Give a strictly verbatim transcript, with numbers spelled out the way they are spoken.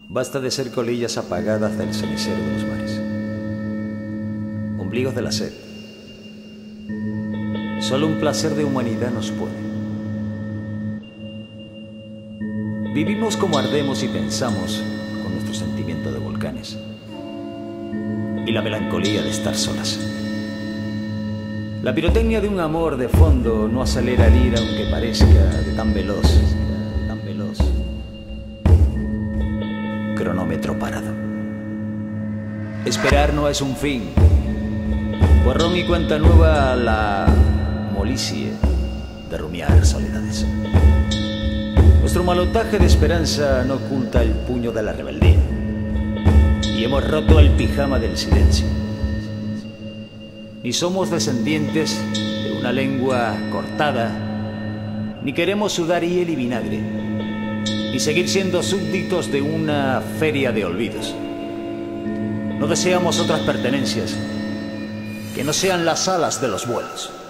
Basta de ser colillas apagadas del cenicero de los mares, ombligos de la sed. Solo un placer de humanidad nos puede. Vivimos como ardemos y pensamos con nuestro sentimiento de volcanes y la melancolía de estar solas. La pirotecnia de un amor de fondo no acelera el ir aunque parezca de tan veloz, de tan veloz. Cronómetro parado. Esperar no es un fin. Borrón y cuenta nueva la molicie de rumiar soledades. Nuestro malotaje de esperanza no oculta el puño de la rebeldía y hemos roto el pijama del silencio. Ni somos descendientes de una lengua cortada, ni queremos sudar hiel y vinagre, ni seguir siendo súbditos de una feria de olvidos. No deseamos otras pertenencias que no sean las alas de los vuelos.